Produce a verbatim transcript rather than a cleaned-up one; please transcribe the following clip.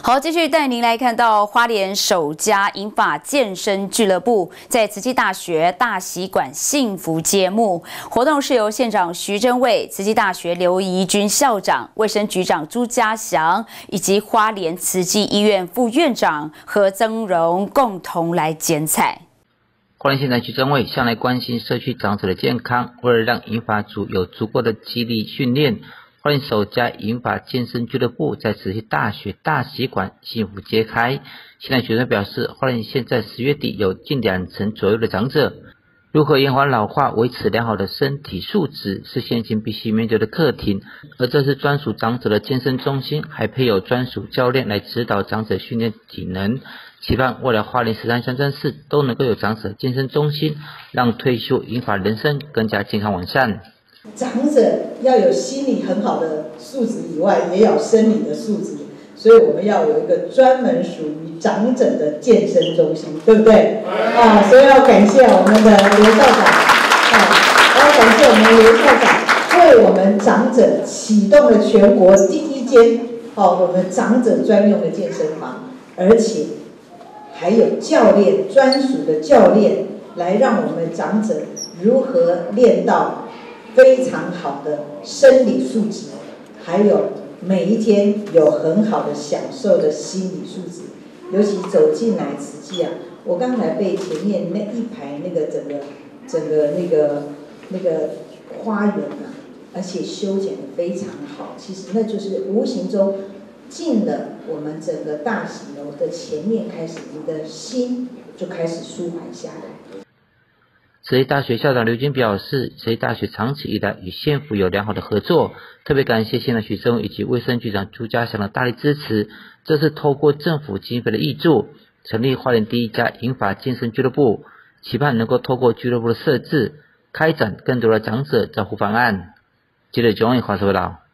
好，继续带您来看到花莲首家银发健身俱乐部在慈济大学大喜馆幸福揭幕。活动是由县长徐祯卫、慈济大学刘怡君校长、卫生局长朱家祥以及花莲慈济医院副院长何增荣共同来剪彩。 花莲县长徐祯卫向来关心社区长者的健康，为了让银发族有足够的肌力训练，花莲首家银发健身俱乐部在慈济大学大喜馆幸福揭开。县长徐祯表示，花莲县在十月底有近两成左右的长者，如何延缓老化，维持良好的身体素质，是现今必须面对的课题。而这是专属长者的健身中心，还配有专属教练来指导长者训练体能。期盼未来花莲十三乡镇市都能够有长者健身中心，让退休银发人生更加健康完善。 长者要有心理很好的素质以外，也有生理的素质，所以我们要有一个专门属于长者的健身中心，对不对？啊，所以要感谢我们的刘校长，啊，要感谢我们刘校长为我们长者启动了全国第一间哦，我们长者专用的健身房，而且还有教练专属的教练来让我们长者如何练到非常好的生理素质，还有每一天有很好的享受的心理素质。尤其走进来慈济啊，我刚才被前面那一排那个整个整个那个那个花园啊，而且修剪得非常好，其实那就是无形中进了我们整个大喜楼的前面开始，你的心就开始舒缓下来。 慈济大学校长刘军表示，慈济大学长期以来与县府有良好的合作，特别感谢县长徐祯卫以及卫生局长朱家祥的大力支持。这是透过政府经费的挹注，成立花莲第一家银发健身俱乐部，期盼能够透过俱乐部的设置，开展更多的长者照护方案。记者钟伟华说到。